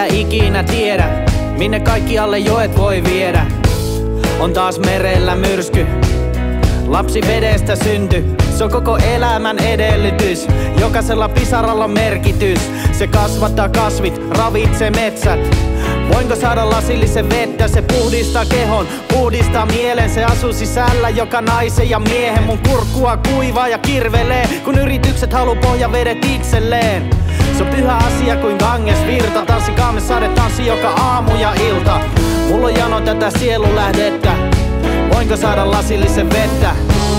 ikinä tiedä, minne kaikki alle joet voi viedä. On taas merellä myrsky, lapsi vedestä synty. Se on koko elämän edellytys, jokaisella pisaralla on merkitys. Se kasvattaa kasvit, ravitsee metsät. Voinko saada lasillisen vettä? Se puhdistaa kehon, puhdistaa mielen. Se asuu sisällä joka naisen ja miehen. Mun kurkkua kuivaa ja kirvelee, kun yritykset haluu pohjavedet itselleen. Se on pyhä asia kuin Ganges virta. Tanssikaamme sade tanssi joka aamu ja ilta. Mulla on jano tätä sielulähdettä. Voinko saada lasillisen vettä?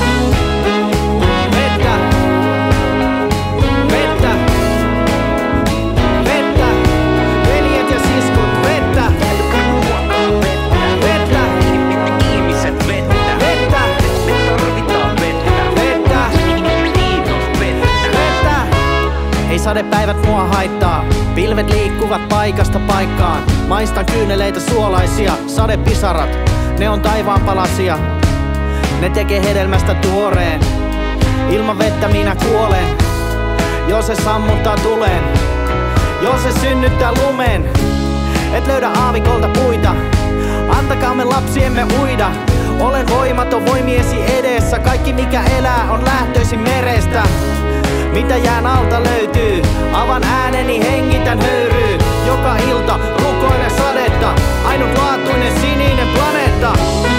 Ei sadepäivät mua haittaa, pilvet liikkuvat paikasta paikkaan. Maistan kyyneleitä suolaisia, sadepisarat, ne on taivaan palasia. Ne tekee hedelmästä tuoreen, ilman vettä minä kuolen. Jos se sammuttaa tuleen, jos se synnyttää lumen. Et löydä aavikolta puita, antakaamme lapsiemme uida. Olen voimaton voimiesi edessä, kaikki mikä elää on lähtöisin merestä. Mitä jään alta löytyy, avan ääneni, hengitän höyryy. Joka ilta rukoilen sadetta, ainutlaatuinen sininen planeetta.